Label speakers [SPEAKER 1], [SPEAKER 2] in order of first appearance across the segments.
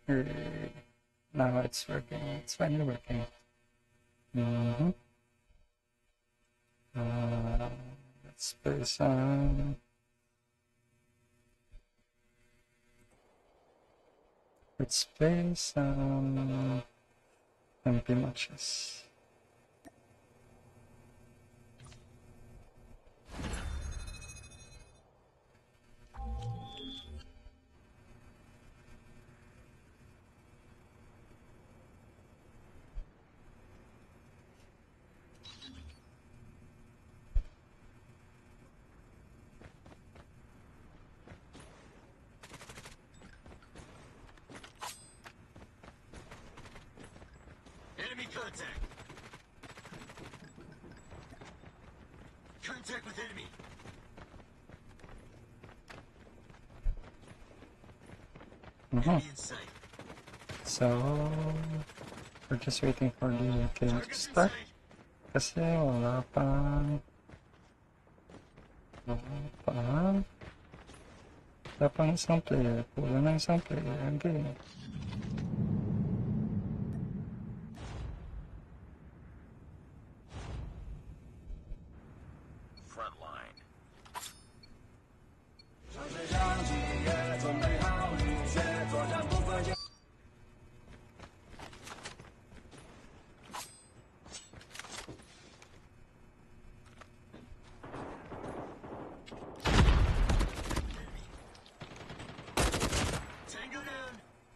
[SPEAKER 1] Er, now it's working. It's finally working. Mm-hmm. Let's play some. Let's play some MP matches.
[SPEAKER 2] Enemy contact. Contact with enemy. Enemy in sight.
[SPEAKER 1] So we're just waiting for the game to
[SPEAKER 2] Targets in
[SPEAKER 1] start.
[SPEAKER 2] sight.
[SPEAKER 1] Kasi wala pang isang player. Kulang na isang player ang game.
[SPEAKER 2] Frontline. Tango down.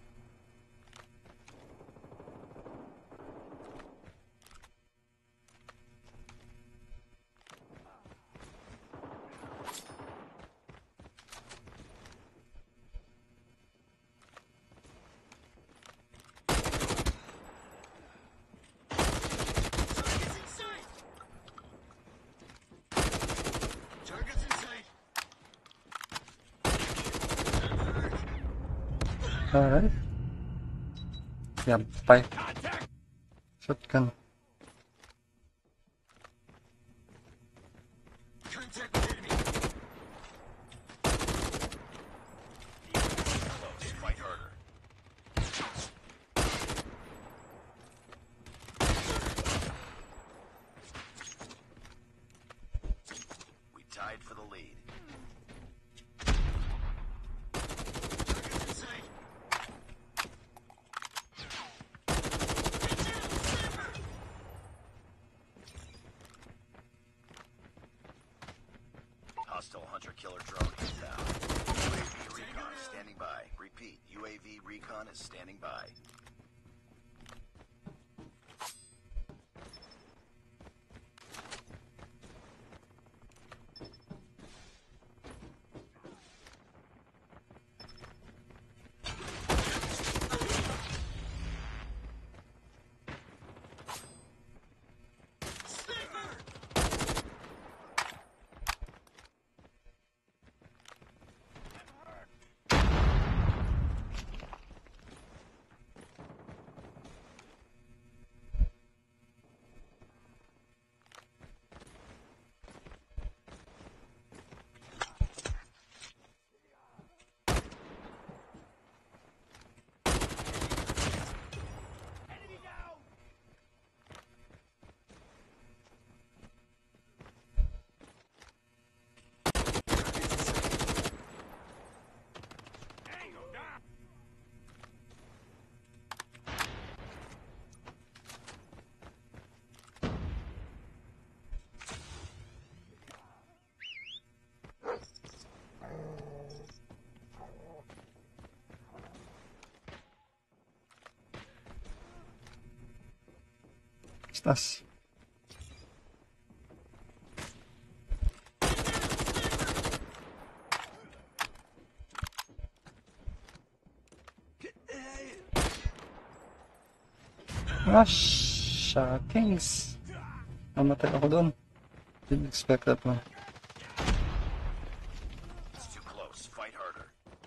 [SPEAKER 2] Targets in sight. Targets in sight.
[SPEAKER 1] Alright. Yeah, bye. Shotgun.
[SPEAKER 2] Contact with enemy. Close. Fight harder. We tied for the lead. Targets in sight. Hostile hunter-killer drone inbound. UAV recon is standing by. Repeat, UAV recon is standing by.
[SPEAKER 1] Estas. Ah, shockings. Namatay ako doon. Didn't expect that one.
[SPEAKER 2] It's too close. Fight harder.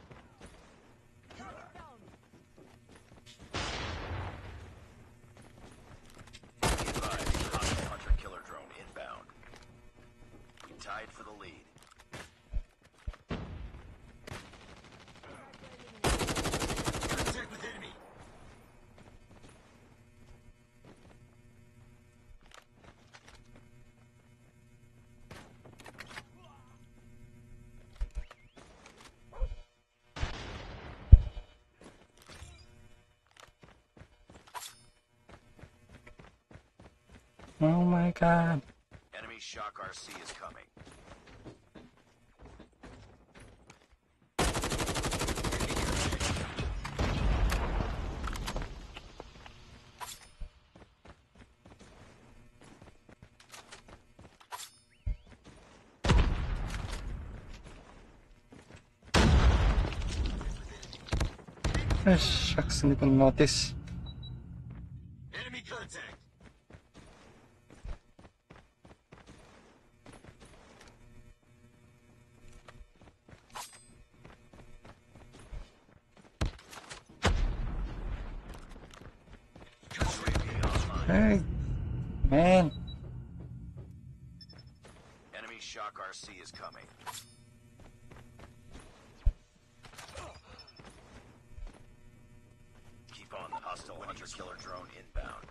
[SPEAKER 2] Hostile hunter-killer drone inbound. We tied for the lead. Contact with enemy.
[SPEAKER 1] Oh my god.
[SPEAKER 2] Enemy shock RC is coming.
[SPEAKER 1] Ah, shucks, hindi ko notice.
[SPEAKER 2] Enemy contact.
[SPEAKER 1] Hey, man.
[SPEAKER 2] Enemy shock RC is coming. Keep on the hostile hunter-killer drone inbound.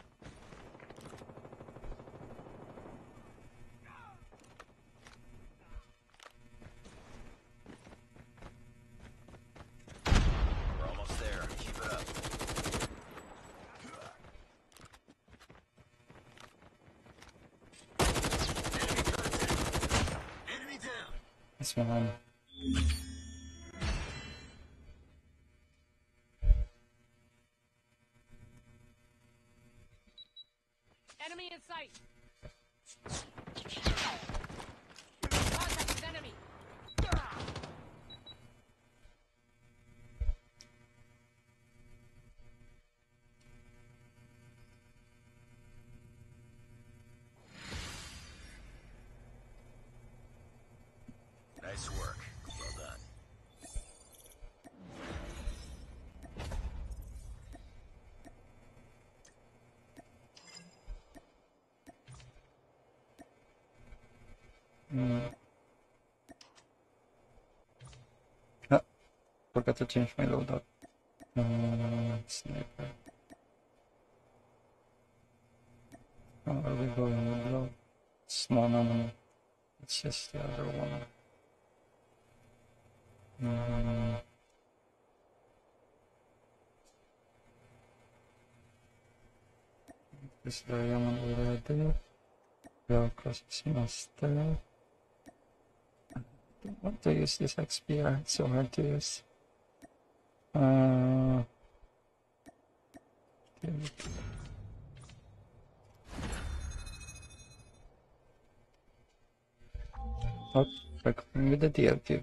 [SPEAKER 2] We're almost there. Keep it up. Enemy contact. Enemy down.
[SPEAKER 1] This one.
[SPEAKER 3] Enemy in sight. Contact with enemy.
[SPEAKER 2] Nice work. Well done.
[SPEAKER 1] Ah, forgot to change my loadout. Sniper. How are we going with load? No. It's just the other one. This diamond already. Velcro is master. Don't want to use this XPR, it's so hard to use. Oh, we're going with the DLQ.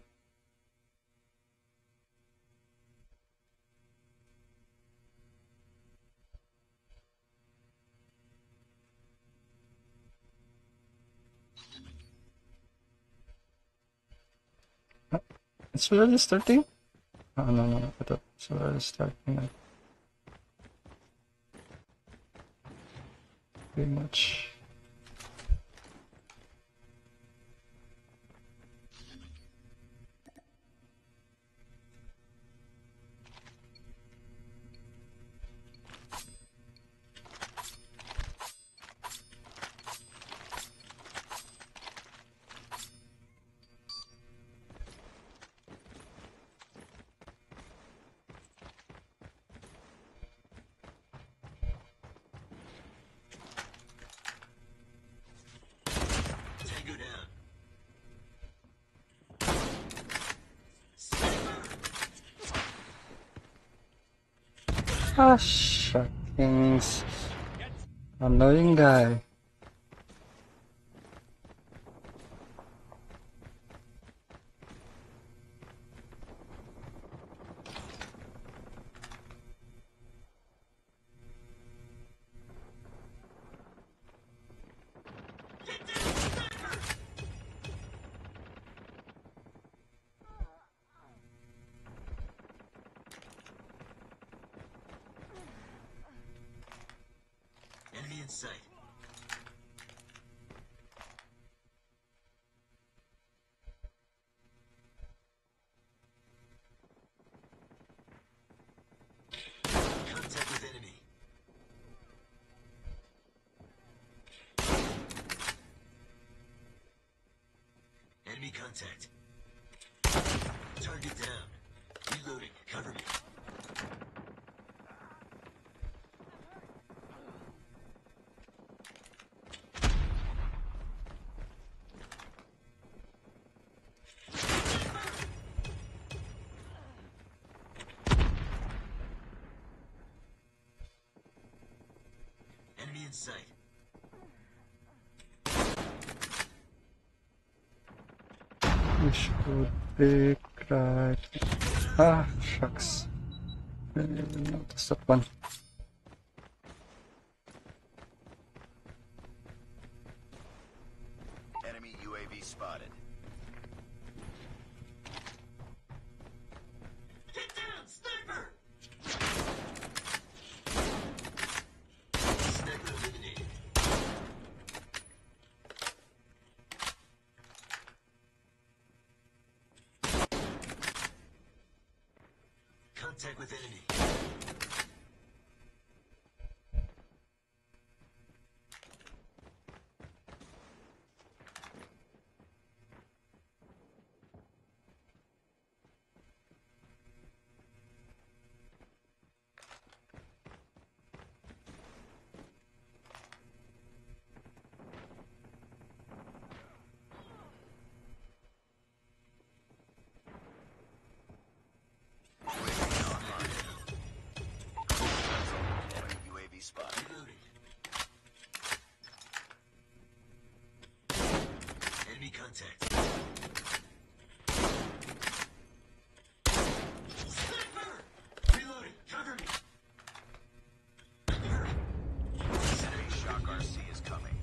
[SPEAKER 1] It's already starting? Oh, no, I thought it's already starting. Pretty much.
[SPEAKER 2] Tango down.
[SPEAKER 1] Ah, shuckings. Annoying guy.
[SPEAKER 2] Enemy in sight. Contact with enemy. Enemy contact. Target down. Reloading. Cover me.
[SPEAKER 4] in sight.
[SPEAKER 1] We should be right. Ah, shucks. Didn't even notice that one.
[SPEAKER 2] Enemy UAV spotted.
[SPEAKER 4] Get down, sniper! Sniper eliminated. Contact with enemy.
[SPEAKER 2] UAV spotted.
[SPEAKER 4] Reloading. Enemy contact. Sniper! Reloading. Cover me.
[SPEAKER 2] Enemy Shock RC is coming.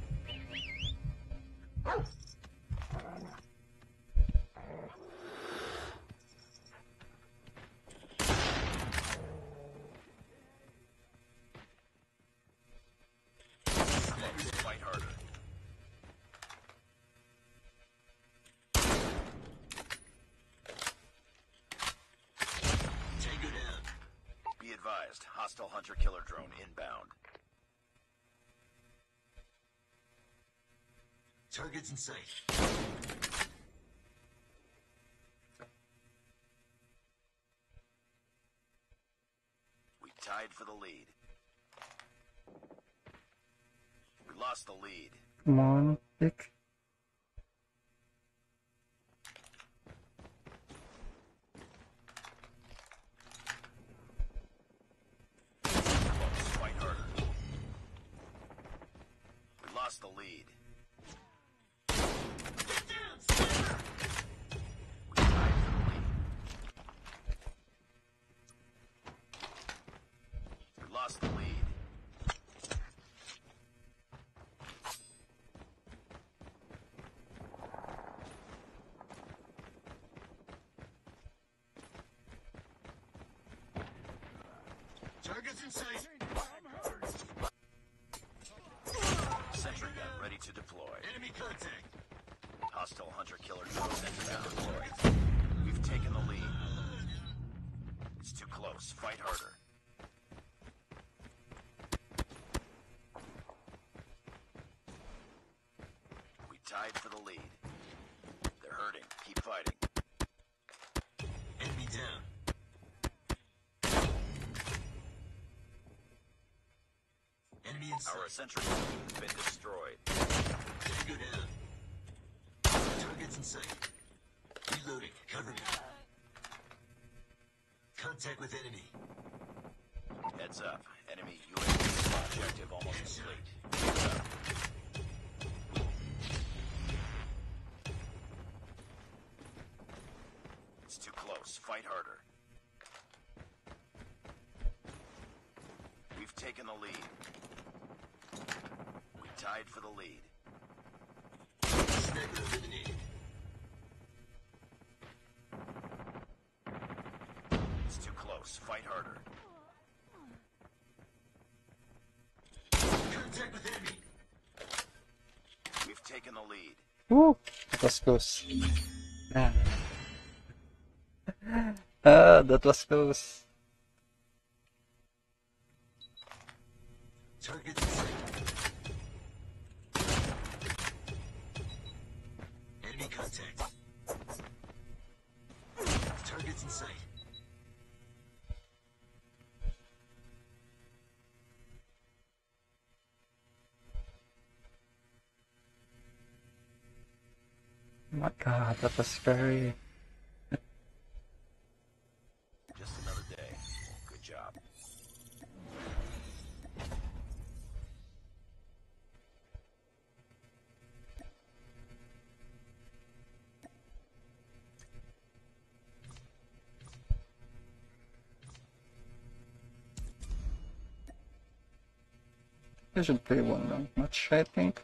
[SPEAKER 2] Fight harder.
[SPEAKER 4] Tango down.
[SPEAKER 2] Be advised, hostile hunter-killer drone inbound.
[SPEAKER 4] Targets in sight.
[SPEAKER 2] We tied for the lead. We lost the lead.
[SPEAKER 1] Come on, pick.
[SPEAKER 2] Fight harder. We lost the lead.
[SPEAKER 4] Get down, sniper!
[SPEAKER 2] We tied for the lead. We lost the lead.
[SPEAKER 4] Targets in sight.
[SPEAKER 2] Sentry gun ready to deploy.
[SPEAKER 4] Enemy contact.
[SPEAKER 2] Hostile hunter-killer drone inbound. We've taken the lead. It's too close. Fight harder. We tied for the lead. They're hurting. Keep fighting.
[SPEAKER 4] Enemy down. Enemy in sight.
[SPEAKER 2] Our sentry gun has been destroyed.
[SPEAKER 4] Tango down. Targets in sight. Reloading. Cover me. Contact with enemy.
[SPEAKER 2] Heads up. Enemy UAV objective almost complete. Heads up. It's too close. Fight harder. We've taken the lead. We tied for the lead.
[SPEAKER 4] Sniper eliminated.
[SPEAKER 2] It's too close. Fight harder.
[SPEAKER 4] Contact with enemy.
[SPEAKER 2] We've taken the lead.
[SPEAKER 1] Woo! That was close. Man. Ah, that was close.
[SPEAKER 4] Targets in sight. Enemy contact. Targets in sight.
[SPEAKER 1] Oh my god, that was scary.
[SPEAKER 2] Just another day. Good job.
[SPEAKER 1] I should play one long match, I think.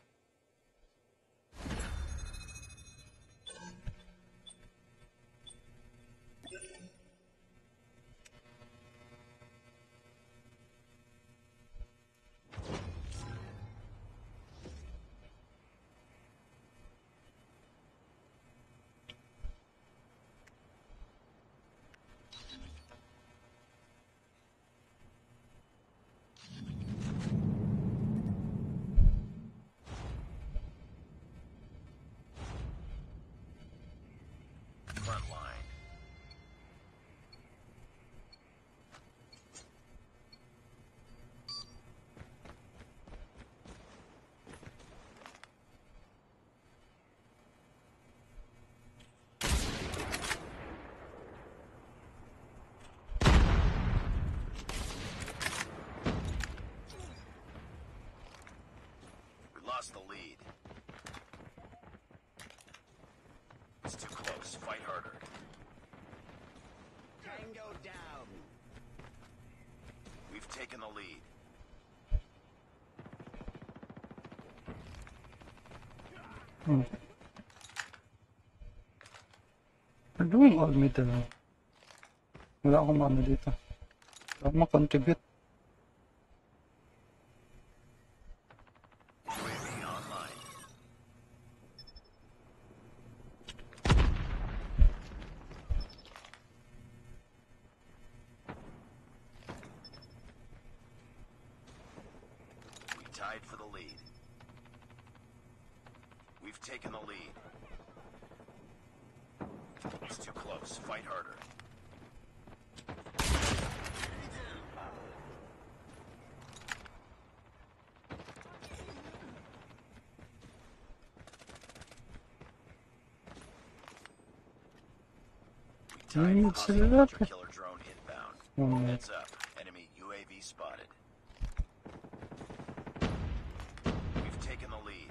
[SPEAKER 2] Front line. We lost the lead. It's too close. Fight harder.
[SPEAKER 4] Tango down.
[SPEAKER 2] We've taken the lead.
[SPEAKER 1] We're doing all middle. Wala akong ano dito. Wala akong makontribute.
[SPEAKER 2] UAV online. We tied for the lead. We've taken the lead. It's too close. Fight harder. We tied
[SPEAKER 1] Mm,
[SPEAKER 2] hostile
[SPEAKER 1] it's
[SPEAKER 2] hunter killer drone inbound.
[SPEAKER 1] Mm.
[SPEAKER 2] Heads up. Enemy UAV spotted. We've taken the lead.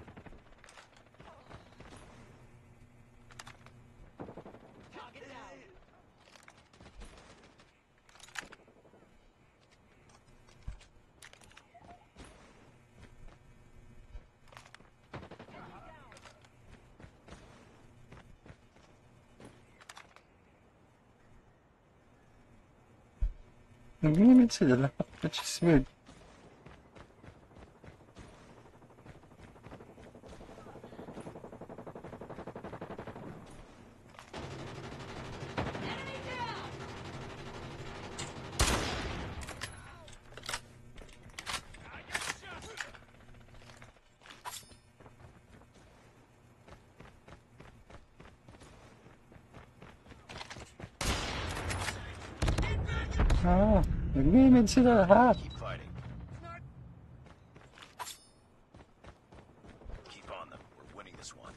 [SPEAKER 3] Target down.
[SPEAKER 1] Nag-limit sila lahat, which is weird.
[SPEAKER 3] Enemy down.
[SPEAKER 1] Nag-limit sila lahat.
[SPEAKER 2] Keep fighting. Keep on them. We're winning this one.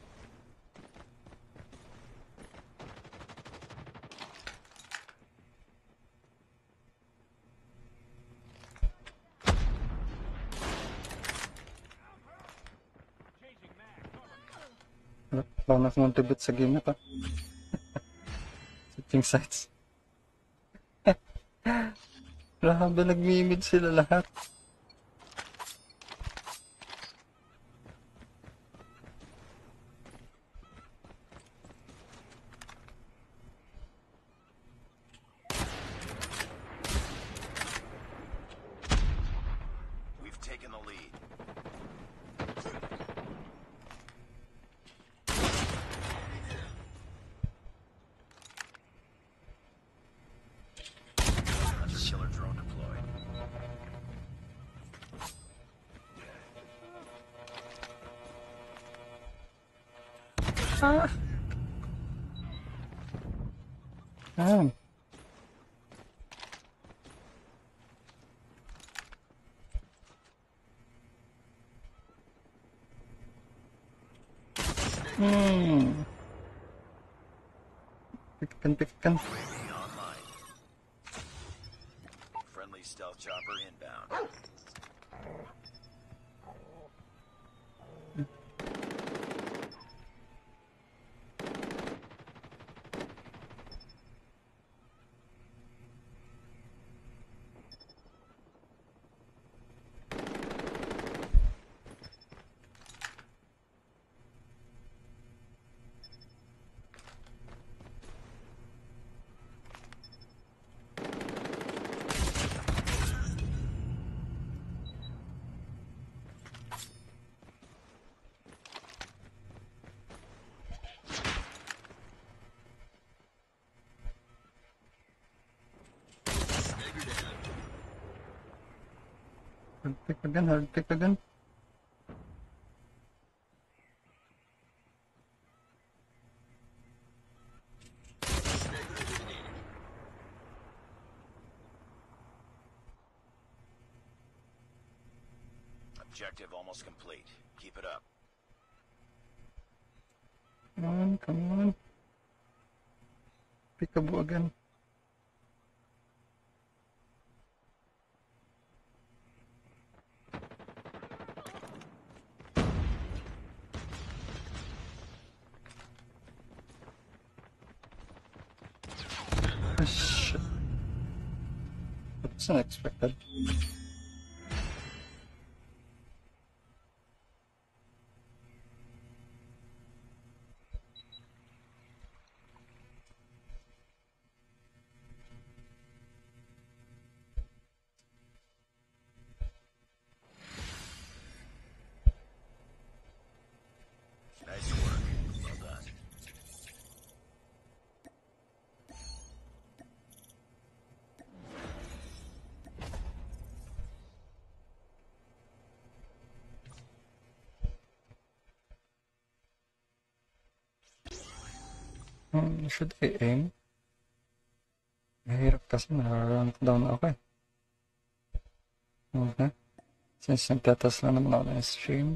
[SPEAKER 1] Wala na contribute sa game na to. Switching sides. Grabe, nag-mimid sila lahat.
[SPEAKER 2] We've taken the lead. Hunter killer drone deployed.
[SPEAKER 1] Ah. Pikkan.
[SPEAKER 2] UAV online. Friendly stealth chopper inbound.
[SPEAKER 1] Hard pick again, hard pick again.
[SPEAKER 2] Objective almost complete. Keep it up.
[SPEAKER 1] Come on, come on. Peekaboo again. Oh, shit. That's unexpected.
[SPEAKER 2] Nice work. Well done.
[SPEAKER 1] Should I aim? Mahirap kasi nararank down ako eh. Okay. Since nagtatas lang naman ako ng stream.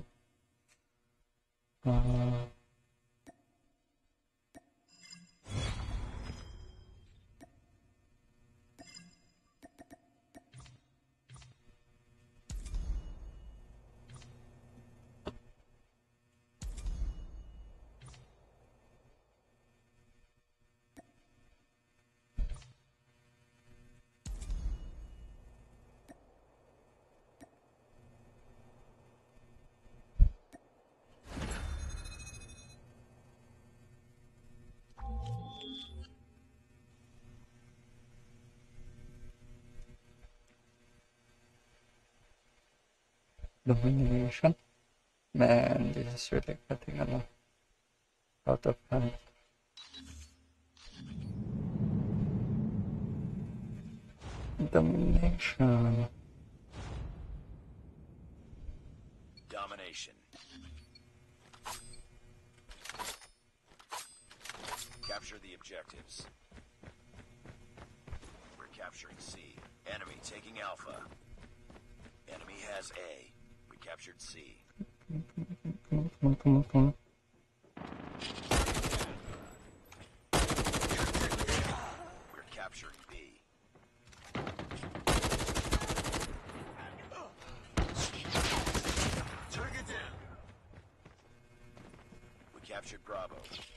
[SPEAKER 1] Domination. Man, this is really getting out of hand. Domination.
[SPEAKER 2] Domination. Capture the objectives. We're capturing C. Enemy taking Alpha. Enemy has A. We captured C.
[SPEAKER 1] Come on, come on, come on.
[SPEAKER 2] We're capturing B.
[SPEAKER 4] Target down.
[SPEAKER 2] We captured Bravo.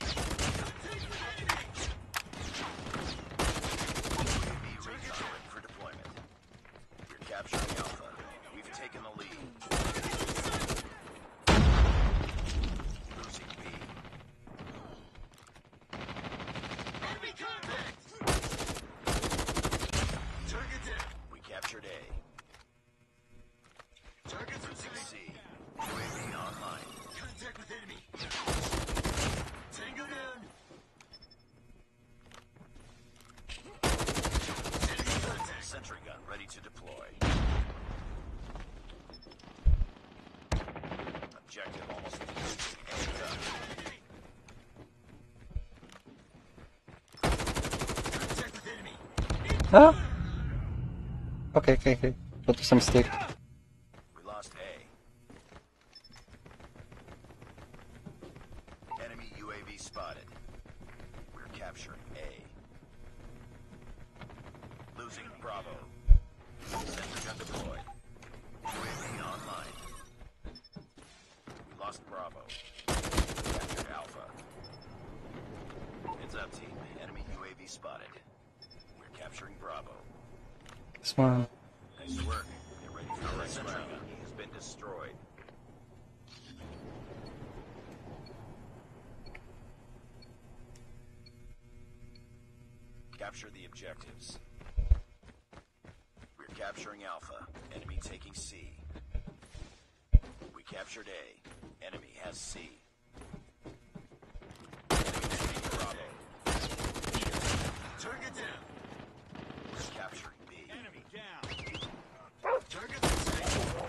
[SPEAKER 2] UAV recon ready for deployment. We're capturing Alpha. We've taken the lead. Losing B.
[SPEAKER 4] Enemy contact. Target down.
[SPEAKER 2] We captured A.
[SPEAKER 4] Targets in
[SPEAKER 2] Losing
[SPEAKER 4] sight.
[SPEAKER 2] C. UAV online.
[SPEAKER 4] Contact with enemy. Tango down. Enemy contact.
[SPEAKER 2] Sentry gun ready to deploy. Objective almost complete. And done.
[SPEAKER 4] Contact with enemy.
[SPEAKER 1] Huh? Okay, okay, okay. That was a mistake.
[SPEAKER 2] We lost A. Enemy UAV spotted. We're capturing A. Losing Bravo. Sentry gun deployed. UAV online. We lost Bravo. Captured Alpha. Heads up, team. Enemy UAV spotted. We're capturing Bravo.
[SPEAKER 1] This one.
[SPEAKER 2] Nice work. Get ready for the next round. He has been destroyed. Capture the objectives. We're capturing Alpha. Enemy taking C. We captured A. Enemy has C. Enemy taking Bravo.
[SPEAKER 4] Target down.
[SPEAKER 2] We're capturing B.
[SPEAKER 4] Targets in sight.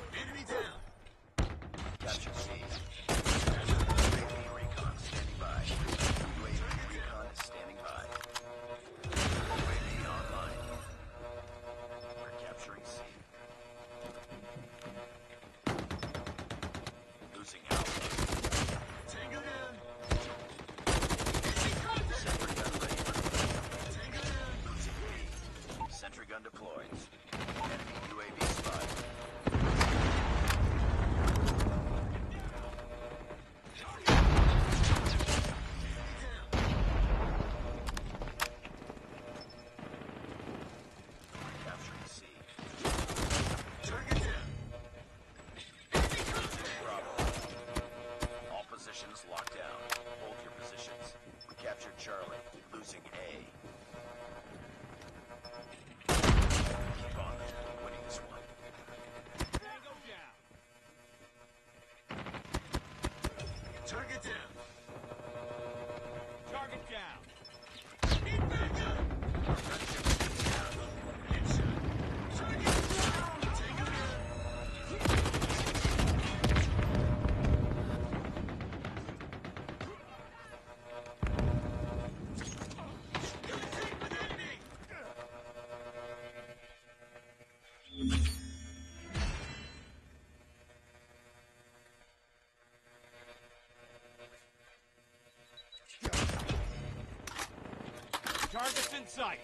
[SPEAKER 4] Target's in sight.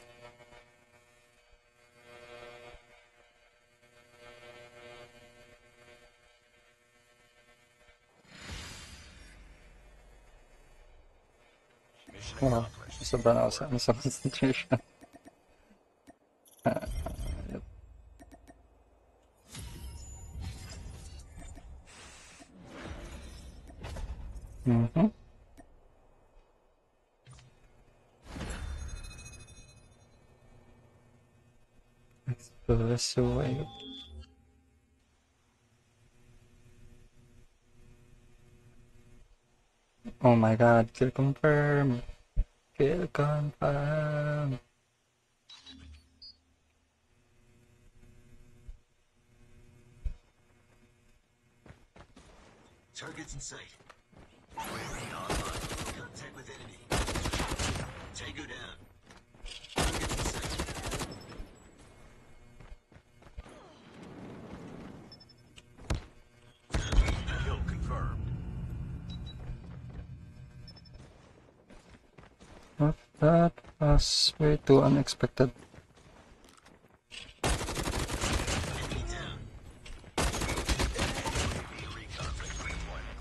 [SPEAKER 2] Mission
[SPEAKER 1] Wow,
[SPEAKER 2] accomplished.
[SPEAKER 1] sobrang ako sa concentration. Yep. Mm-hmm. Express away. Oh my god, kill confirm. Kill confirm.
[SPEAKER 4] Target's in sight. Contact with enemy. Tango down. Target's in sight.
[SPEAKER 2] Kill confirmed.
[SPEAKER 1] What? That was way too unexpected.
[SPEAKER 4] Enemy down.
[SPEAKER 2] UAV recon ready for deployment.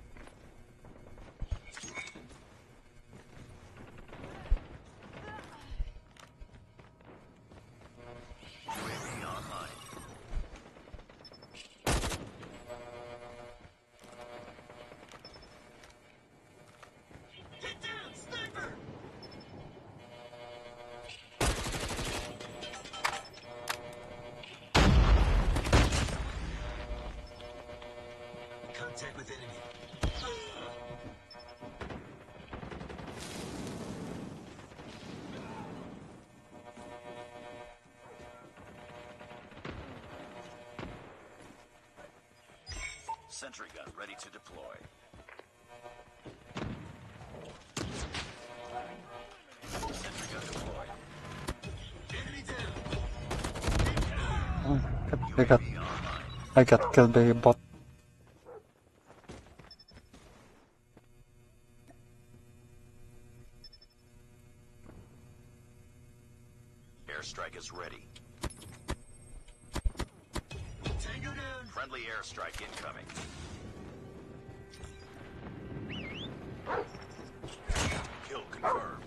[SPEAKER 2] UAV online.
[SPEAKER 4] Get down, sniper! Contact with enemy.
[SPEAKER 2] Sentry gun ready to deploy. Sentry gun deployed.
[SPEAKER 4] Enemy down.
[SPEAKER 1] Oh,
[SPEAKER 2] UAV online.
[SPEAKER 1] I got killed by a bot.
[SPEAKER 2] Airstrike is ready.
[SPEAKER 4] Tango down.
[SPEAKER 2] Friendly airstrike incoming. Kill confirmed.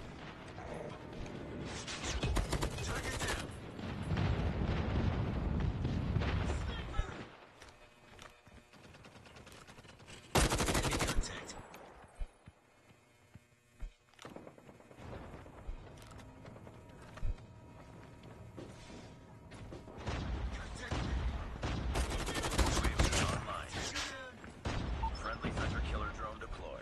[SPEAKER 4] Target down. Enemy contact.
[SPEAKER 2] UAV online. Friendly hunter killer drone deployed.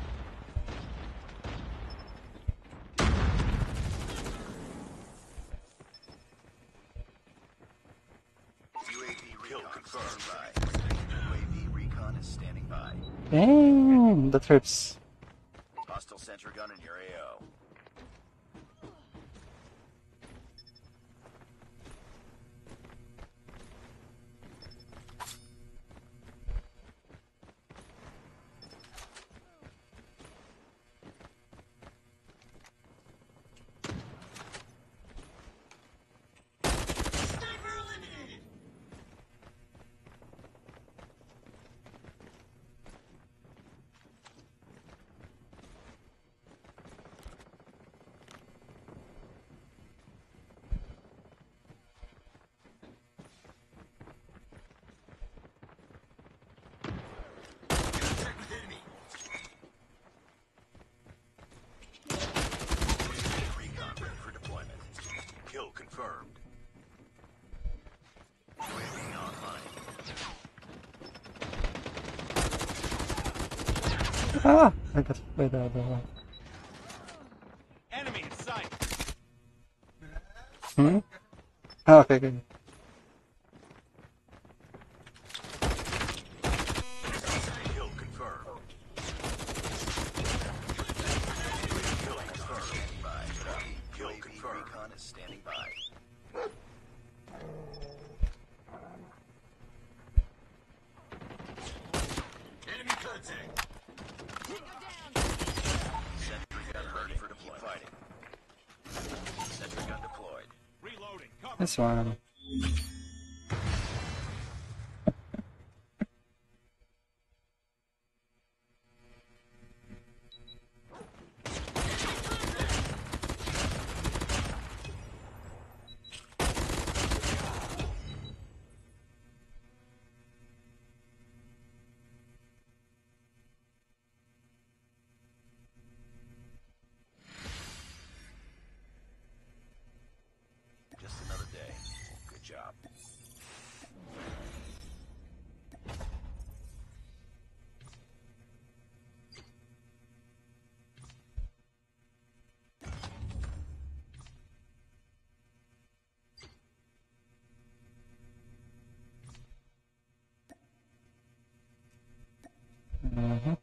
[SPEAKER 2] UAV recon confirmed by. UAV recon is standing by.
[SPEAKER 1] Damn, that hurts.
[SPEAKER 2] Hostile sentry gun in your AO.
[SPEAKER 4] Sniper eliminated. Contact with enemy.
[SPEAKER 2] Recon ready for deployment. Kill confirmed. UAV online.
[SPEAKER 1] Ah, I got hit by the other one.
[SPEAKER 4] Enemy in sight.
[SPEAKER 1] Hmm? Ah, okay, okay.
[SPEAKER 2] Kill confirmed. Kill confirmed. Standing by. Kill confirmed. Recon is standing by.
[SPEAKER 4] Enemy contact.
[SPEAKER 2] Sentry gun ready for deployment. Keep fighting.
[SPEAKER 1] This one.
[SPEAKER 2] Just another day. Good job.
[SPEAKER 1] Mm-hmm.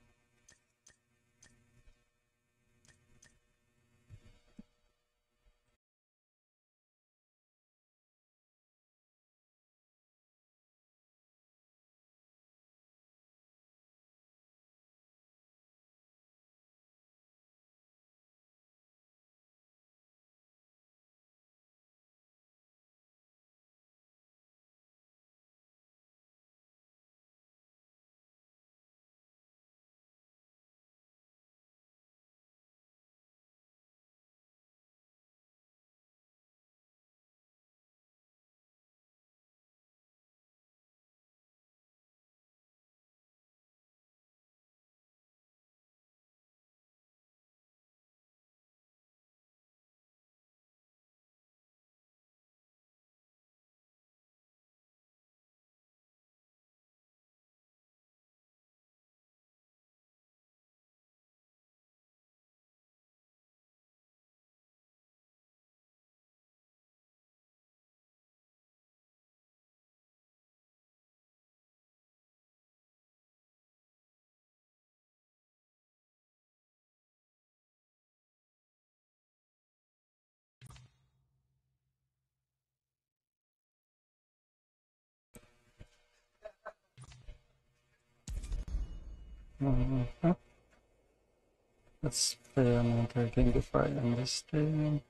[SPEAKER 1] Mm-hmm. Let's play another game before I end this stream.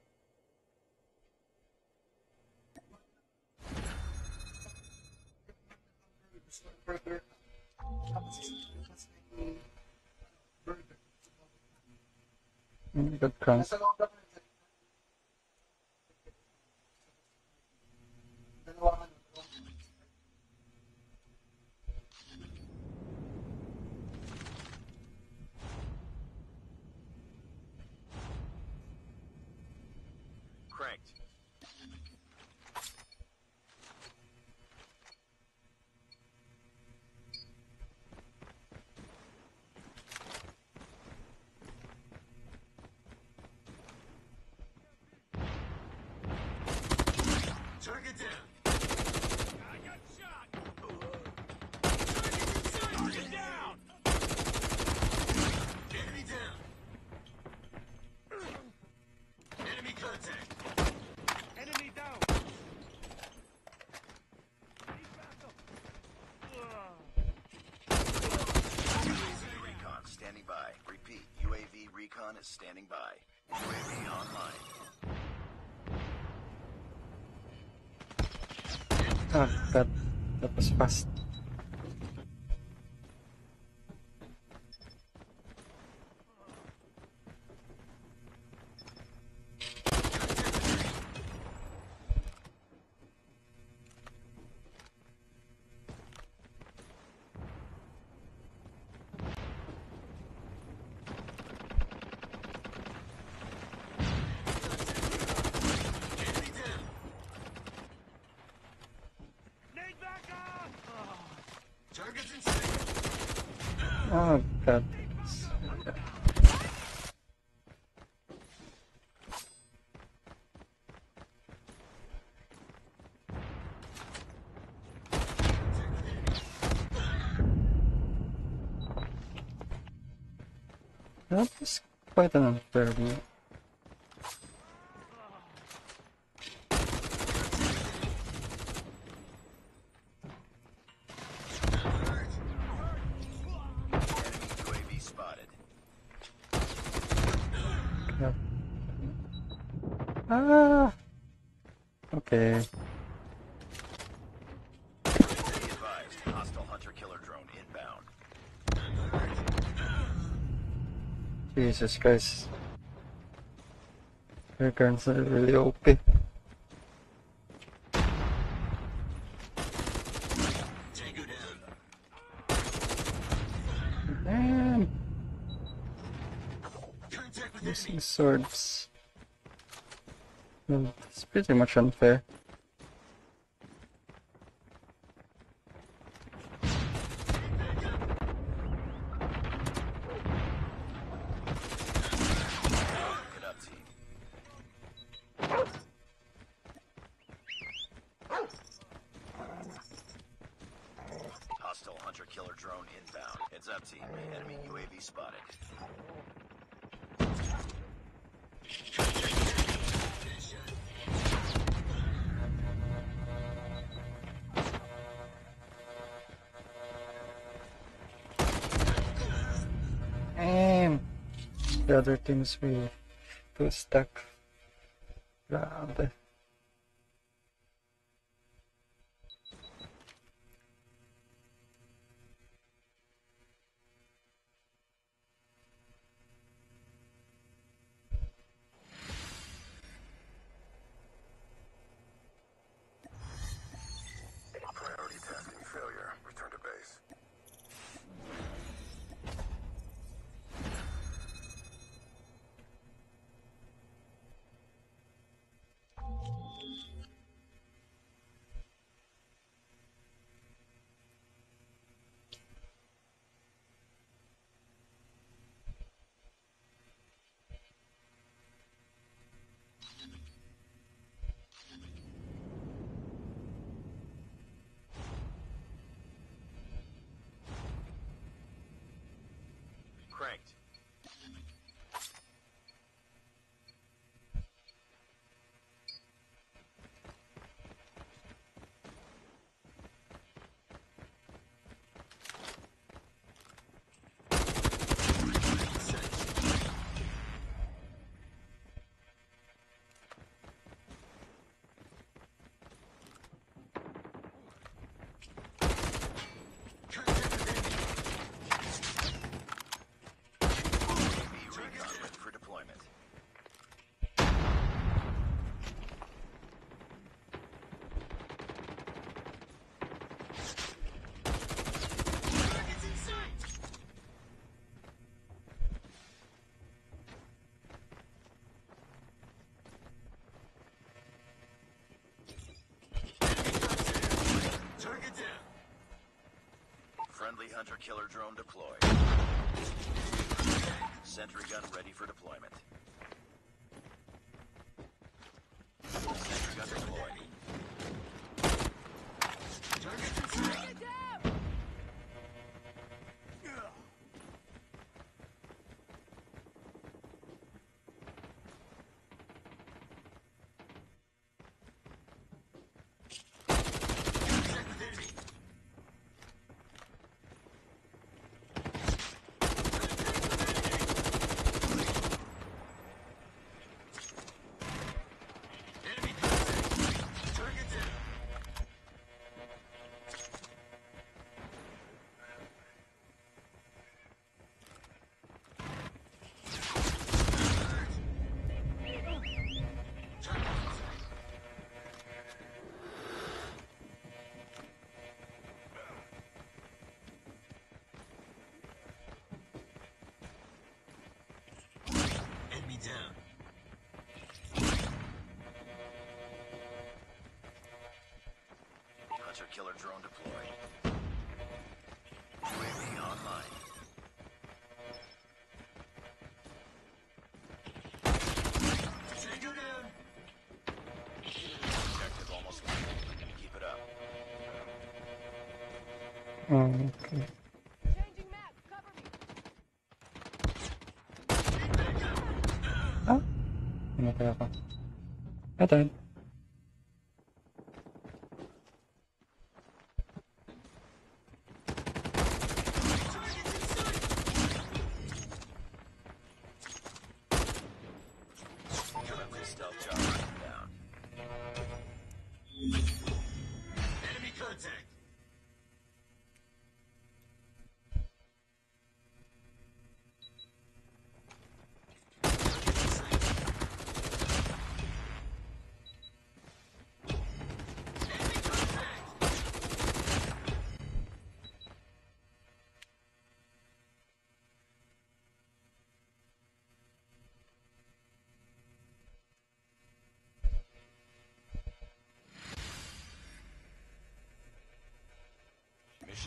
[SPEAKER 1] Good crunch.
[SPEAKER 2] Cranked.
[SPEAKER 4] Target down.
[SPEAKER 2] I got shot! Target down!
[SPEAKER 4] Enemy down. Enemy contact.
[SPEAKER 2] Enemy down! UAV recon standing by. Repeat, UAV recon is standing by. UAV online.
[SPEAKER 1] Oh, that was fast.
[SPEAKER 4] Enemy down.
[SPEAKER 2] Need backup!
[SPEAKER 4] Targets in sight.
[SPEAKER 1] Oh god. That was quite an unfair deal.
[SPEAKER 2] Enemy UAV spotted.
[SPEAKER 1] Yep. Ah. Okay.
[SPEAKER 2] hunter-killer drone inbound.
[SPEAKER 1] Jesus Christ. Your guns are really OP.
[SPEAKER 4] Tango down.
[SPEAKER 1] Damn!
[SPEAKER 4] Contact with
[SPEAKER 1] Using
[SPEAKER 4] enemy.
[SPEAKER 1] swords. Well, it's pretty much unfair.
[SPEAKER 2] Look it up, team. Hostile hunter-killer drone inbound. Heads up, team. Enemy UAV spotted.
[SPEAKER 1] Damn! The other teams we too stuck. Grabe.
[SPEAKER 2] Priority tasking failure. Return to base. Cranked.
[SPEAKER 4] Contact with enemy.
[SPEAKER 2] UAV recon ready for deployment.
[SPEAKER 4] Targets in sight. Target down.
[SPEAKER 2] Friendly hunter-killer drone deployed. Sentry gun ready for deployment. Sentry gun deployed.
[SPEAKER 4] Targets in sight.
[SPEAKER 3] Get down!
[SPEAKER 4] Contact with enemy. Enemy contact. Target down. Enemy down.
[SPEAKER 2] Hunter-killer drone deployed. UAV online.
[SPEAKER 4] Tango down.
[SPEAKER 2] Objective almost complete. Keep it up.
[SPEAKER 1] Oh, okay.
[SPEAKER 3] Changing map, cover me.
[SPEAKER 1] Ah? Namatay ako. I died.
[SPEAKER 4] Targets in sight.
[SPEAKER 2] Friendly stealth chopper down.
[SPEAKER 4] Enemy contact.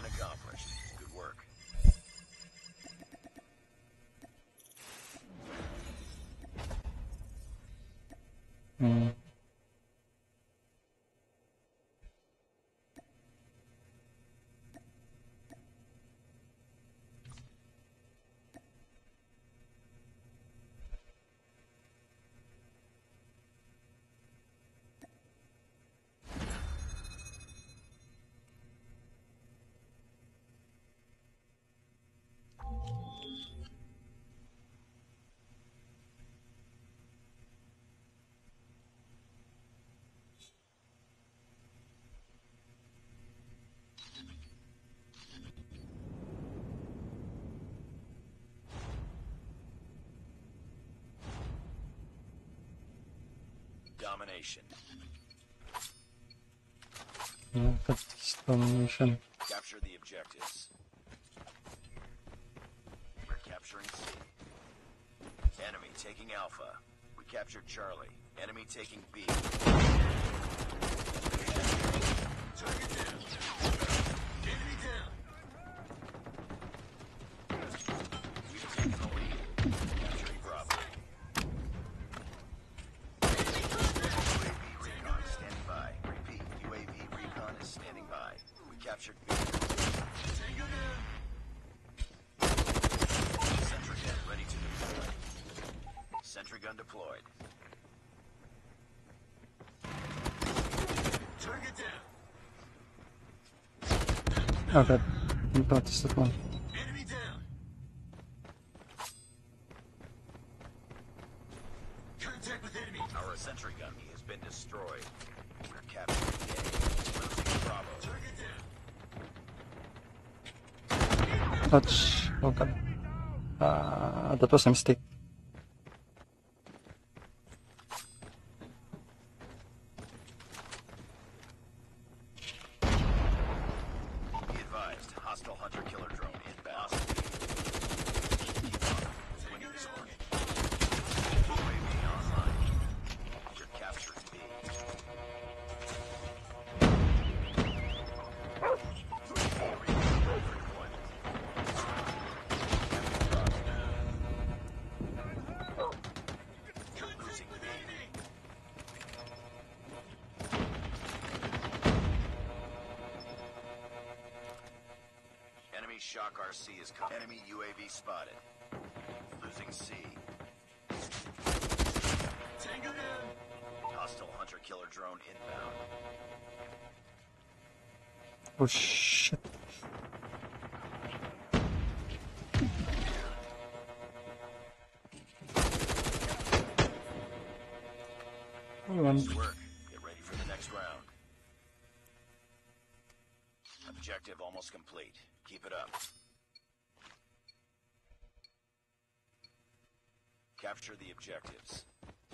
[SPEAKER 2] Mission accomplished. Good work.
[SPEAKER 1] Hmm.
[SPEAKER 2] Domination.
[SPEAKER 1] Yeah, that's domination.
[SPEAKER 2] Capture the objectives. We're capturing C. Enemy taking Alpha. We captured Charlie. Enemy taking B.
[SPEAKER 4] Target down. Enemy down.
[SPEAKER 2] We've taken the lead. Capturing Bravo. UAV recon standing by. Repeat, UAV recon is standing by. We captured B.
[SPEAKER 4] Tango down.
[SPEAKER 2] Sentry gun ready to deploy. Sentry gun deployed.
[SPEAKER 4] Target down.
[SPEAKER 1] Okay, I noticed that one.
[SPEAKER 4] Enemy down. Contact with enemy.
[SPEAKER 2] Our sentry gun has been destroyed. We're capturing A. Losing Bravo.
[SPEAKER 4] Target down.
[SPEAKER 1] Touch. Okay. That was a mistake.
[SPEAKER 2] Be advised, hostile hunter-killer drone inbound. Keep on. Winning this one. UAV online. You're capturing B. UAV recon for deployment. Losing B. Enemy Shock RC is coming. Enemy UAV spotted. Losing C.
[SPEAKER 4] Tango down.
[SPEAKER 2] Hostile hunter-killer drone inbound.
[SPEAKER 1] Oh shit. Hold on.
[SPEAKER 2] Nice work. Get ready for the next round. Objective almost complete. Keep it up. Capture the objectives.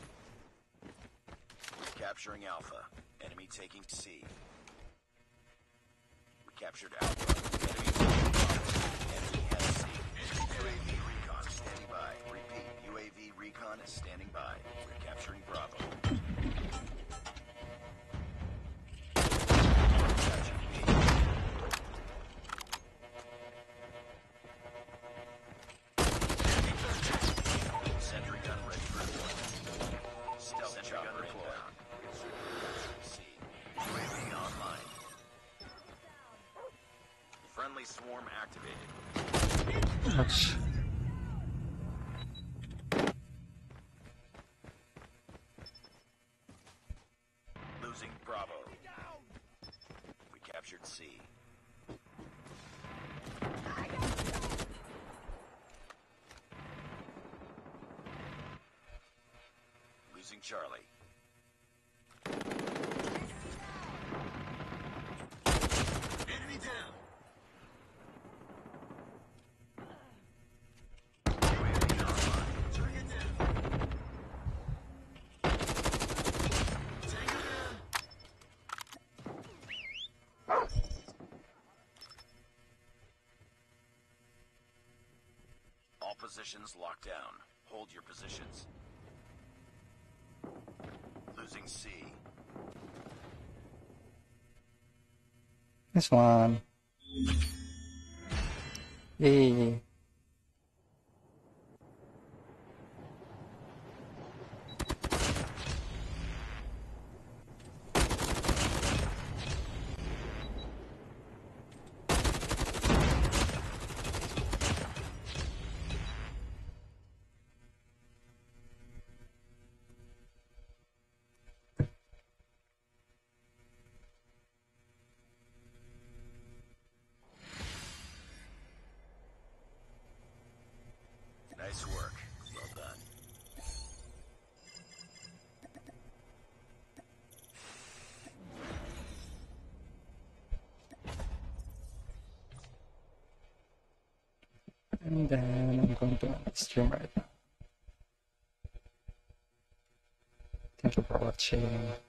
[SPEAKER 2] We're capturing Alpha. Enemy taking C. We captured Alpha. Enemy taking Bravo. Enemy has C. UAV recon standing by. Repeat, UAV recon is standing by. We're capturing Bravo. Capturing B. Sentry gun ready for deployment. Stealth sentry gun deployed. C. UAV online. Friendly swarm activated.
[SPEAKER 1] Touch.
[SPEAKER 2] Losing Bravo. We captured C. Losing Charlie.
[SPEAKER 4] Enemy down.
[SPEAKER 2] UAV online.
[SPEAKER 4] Target down. Tango down.
[SPEAKER 2] All positions locked down. Hold your positions. Losing C.
[SPEAKER 1] This one. Yay.
[SPEAKER 2] Nice work. Well done.
[SPEAKER 1] And then I'm going to end the stream right now. Thank you for watching.